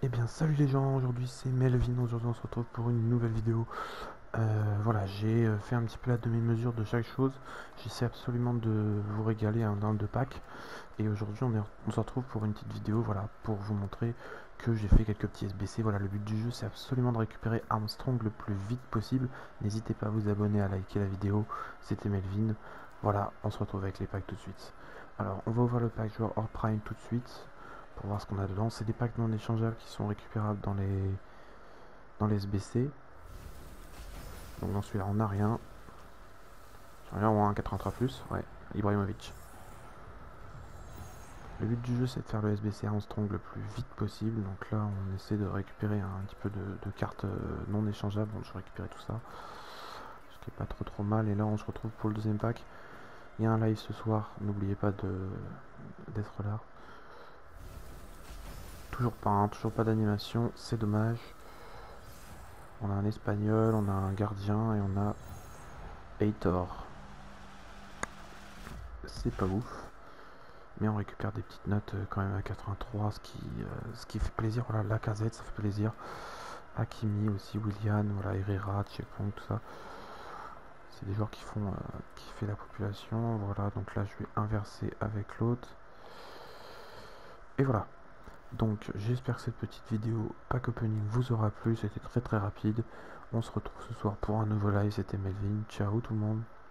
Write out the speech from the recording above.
Eh bien salut les gens, aujourd'hui c'est Melvin, aujourd'hui on se retrouve pour une nouvelle vidéo. Voilà, j'ai fait un petit peu la demi-mesure de chaque chose. J'essaie absolument de vous régaler dans le deux packs. Et aujourd'hui on se retrouve pour une petite vidéo, voilà, pour vous montrer que j'ai fait quelques petits SBC. Voilà, le but du jeu c'est absolument de récupérer Armstrong le plus vite possible. N'hésitez pas à vous abonner, à liker la vidéo. C'était Melvin. Voilà, on se retrouve avec les packs tout de suite. Alors on va ouvrir le pack joueur hors prime tout de suite pour voir ce qu'on a dedans. C'est des packs non échangeables qui sont récupérables dans les SBC. Donc dans celui-là on n'a rien. Rien ou un 83 plus, ouais, Ibrahimovic. Le but du jeu c'est de faire le SBC Armstrong le plus vite possible. Donc là on essaie de récupérer un petit peu de cartes non échangeables. Donc je récupérer tout ça, ce qui est pas trop mal. Et là on se retrouve pour le deuxième pack. Il y a un live ce soir, n'oubliez pas d'être là. Toujours pas d'animation, c'est dommage. On a un espagnol, on a un gardien et on a Heitor. C'est pas ouf. Mais on récupère des petites notes quand même à 83, ce qui fait plaisir. Voilà, Lacazette, ça fait plaisir. Hakimi aussi, Willian, voilà, Herrera, Checkpoint, tout ça. C'est des joueurs qui font kiffer la population. Voilà, donc là je vais inverser avec l'autre. Et voilà. Donc j'espère que cette petite vidéo pack opening vous aura plu. C'était très rapide. On se retrouve ce soir pour un nouveau live. C'était Melvin. Ciao tout le monde.